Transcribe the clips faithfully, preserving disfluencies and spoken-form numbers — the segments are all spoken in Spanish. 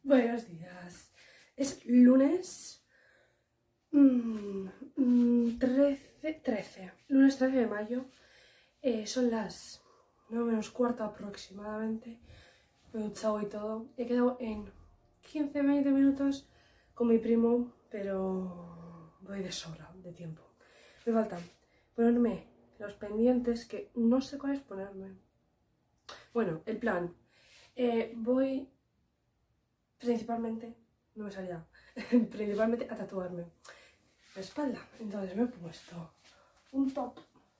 Buenos días. Es lunes mmm, trece, trece. Lunes trece de mayo. Eh, son las nueve menos cuarto aproximadamente. Me he duchado y todo. He quedado en quince a veinte minutos con mi primo, pero voy de sobra de tiempo. Me faltan ponerme los pendientes que no sé cuáles ponerme. Bueno, el plan. Eh, voy principalmente, no me salía, principalmente a tatuarme la espalda. Entonces me he puesto un top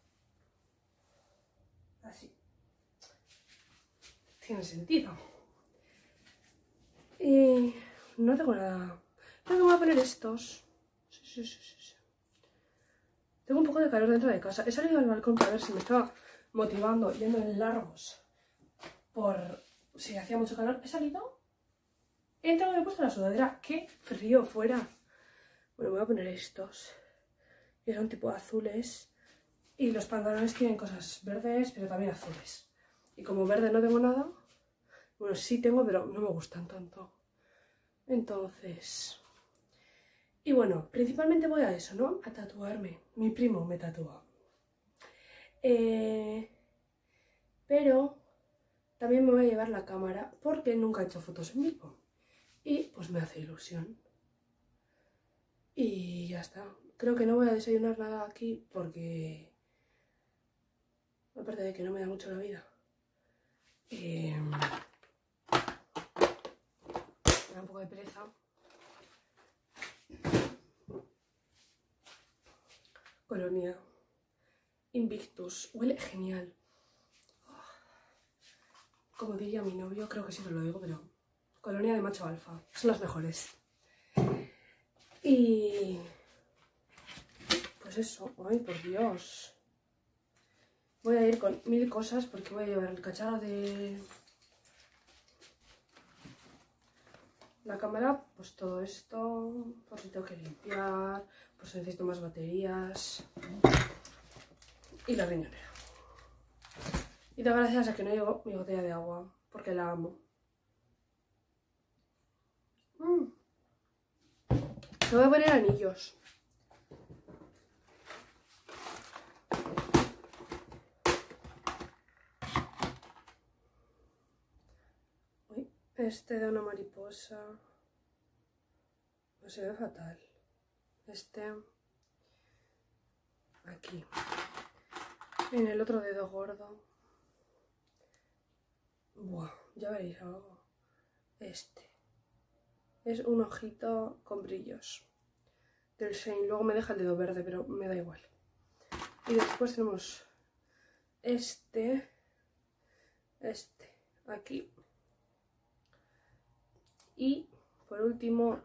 así. Tiene sentido. Y no tengo nada. Creo que me voy a poner estos. Sí, sí, sí, sí, sí. Tengo un poco de calor dentro de casa. He salido al balcón para ver si me estaba motivando yendo en largos por si hacía mucho calor. He salido. He entrado y me he puesto la sudadera. ¡Qué frío fuera! Bueno, me voy a poner estos. Que son tipo azules. Y los pantalones tienen cosas verdes, pero también azules. Y como verde no tengo nada. Bueno, sí tengo, pero no me gustan tanto. Entonces... Y bueno, principalmente voy a eso, ¿no? A tatuarme. Mi primo me tatúa. Eh... Pero... También me voy a llevar la cámara porque nunca he hecho fotos en vivo. Y pues me hace ilusión. Y ya está. Creo que no voy a desayunar nada aquí porque... Aparte de que no me da mucho la vida. Eh... Me da un poco de pereza. Colonia Invictus. Huele genial. Como diría mi novio, creo que siempre lo digo, pero... Colonia de macho alfa. Son las mejores. Y... Pues eso. Ay, por Dios. Voy a ir con mil cosas porque voy a llevar el cacharro de... La cámara, pues todo esto, por si tengo que limpiar, por si necesito más baterías. Y la riñonera. Y doy gracias a que no llevo mi botella de agua, porque la amo. Mm. Me voy a poner anillos. Uy, este de una mariposa. No se ve fatal. Este... Aquí. En el otro dedo gordo. Buah, ya veréis algo. Este. Es un ojito con brillos. Del Shane. Luego me deja el dedo verde, pero me da igual. Y después tenemos este. Este. Aquí. Y por último,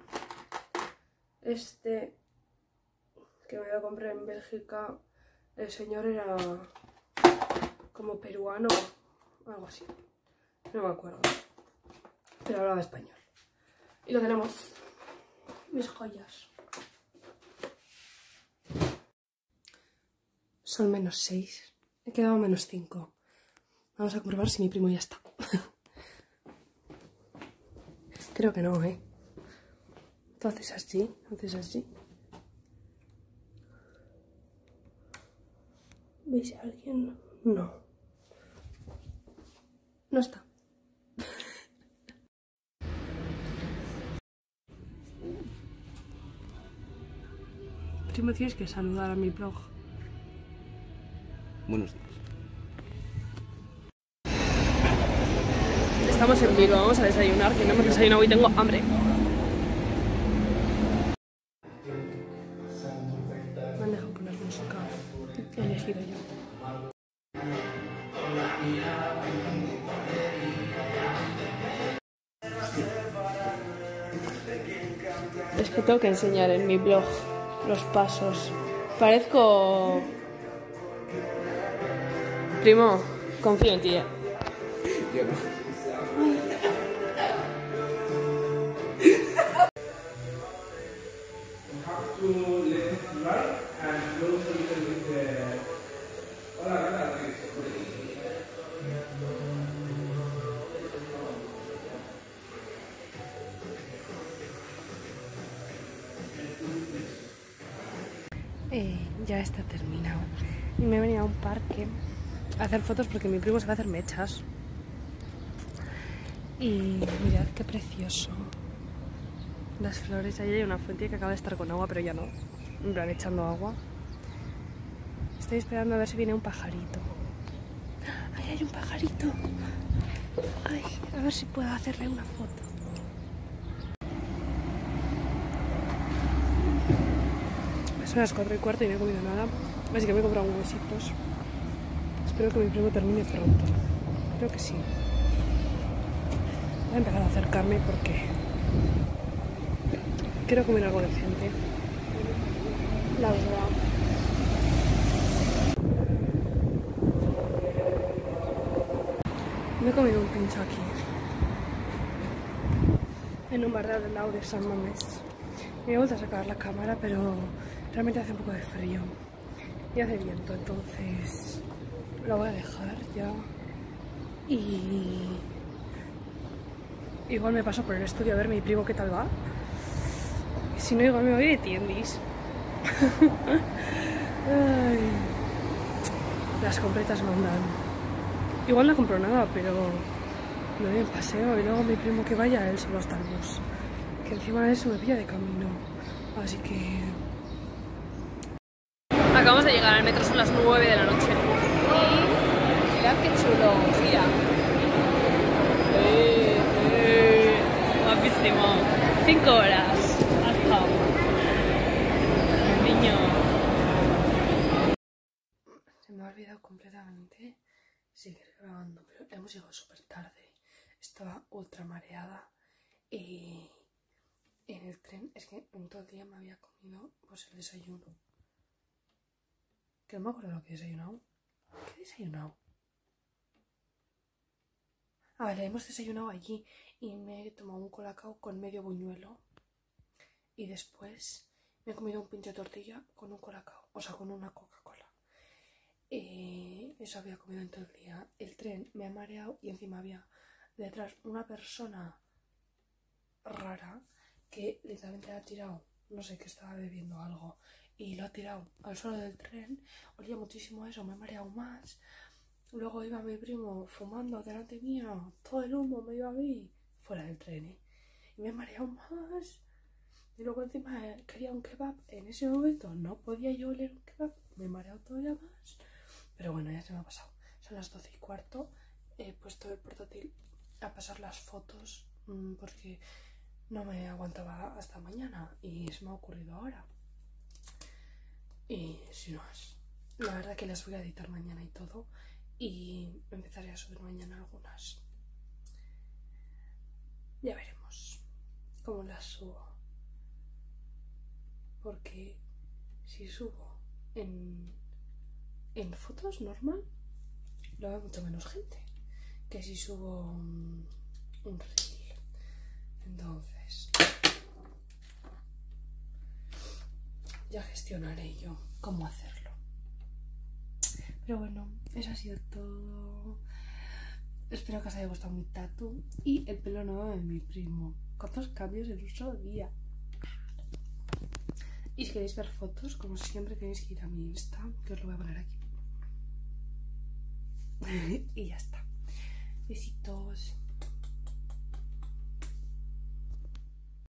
este que me lo compré en Bélgica. El señor era como peruano, algo así. No me acuerdo. Pero hablaba español. Y lo tenemos. Mis joyas. Son menos seis. He quedado menos cinco. Vamos a comprobar si mi primo ya está. Creo que no, ¿eh? Tú haces así, haces así. ¿Veis a alguien? No. No está. Primo, tienes que saludar a mi blog. Buenos días. Estamos en Bilbao, vamos a desayunar, que no hemos desayunado y tengo hambre. Me han dejado poner música. He elegido yo. Es que tengo que enseñar en mi blog los pasos. Parezco... Primo, confío en ti, ¿eh? Yo no. eh, ya está terminado. Y me he venido a un parque a hacer fotos porque mi primo se va a hacer mechas. Y mirad qué precioso. Las flores, ahí hay una fuente que acaba de estar con agua, pero ya no. En plan, echando agua. Estoy esperando a ver si viene un pajarito. ¡Ay, hay un pajarito! ¡Ay! A ver si puedo hacerle una foto. Son las cuatro y cuarto y no he comido nada. Así que me he comprado unos huesitos. Espero que mi primo termine pronto. Creo que sí. Voy a empezar a acercarme porque quiero comer algo decente. La verdad. Me he comido un pincho aquí. En un bar de al lado de San Mamés. Me he vuelto a sacar la cámara, pero realmente hace un poco de frío. Y hace viento, entonces lo voy a dejar ya. Y igual me paso por el estudio a ver mi primo qué tal va. Y si no, igual me voy de tiendis. Ay, las completas mandan. Igual no compro nada, pero me doy en paseo y luego mi primo que vaya, él solo hasta el bus. Que encima de eso me pilla de camino. Así que... Acabamos de llegar al metro, son las nueve de la noche. Y mirad qué chulo, gira. Eh, eh, guapísimo. Cinco horas. Hasta. El niño. Se me ha olvidado completamente seguir grabando, pero hemos llegado súper tarde. Estaba ultra mareada. Y en el tren, es que en todo el día me había comido pues el desayuno. Que no me acuerdo lo que he desayunado. ¿Qué he desayunado? Ah, vale, hemos desayunado allí y me he tomado un colacao con medio buñuelo. Y después me he comido un pincho de tortilla con un colacao, o sea, con una Coca-Cola. Eh, eso había comido en todo el día. El tren me ha mareado y encima había detrás una persona rara que literalmente ha tirado, no sé, que estaba bebiendo algo y lo ha tirado al suelo del tren. Olía muchísimo a eso, me he mareado más. Luego iba mi primo fumando delante mía, todo el humo me iba a mí fuera del tren, ¿eh? Y me he mareado más. Y luego encima quería un kebab. En ese momento no podía yo oler un kebab, me he mareado todavía más. Pero bueno, ya se me ha pasado. Son las doce y cuarto. He puesto el portátil a pasar las fotos mmm, porque no me aguantaba hasta mañana y se me ha ocurrido ahora. Y si no es, la verdad que las voy a editar mañana y todo. Y empezaré a subir mañana algunas. Ya veremos cómo las subo. Porque si subo en, en fotos normal, lo ve mucho menos gente que si subo un, un reel. Entonces ya gestionaré yo cómo hacerlo. Pero bueno, eso ha sido todo. Espero que os haya gustado mi tatu y el pelo nuevo de mi primo. ¿Cuántos cambios en un solo día? Y si queréis ver fotos, como siempre, tenéis que ir a mi Insta, que os lo voy a poner aquí. Y ya está. Besitos.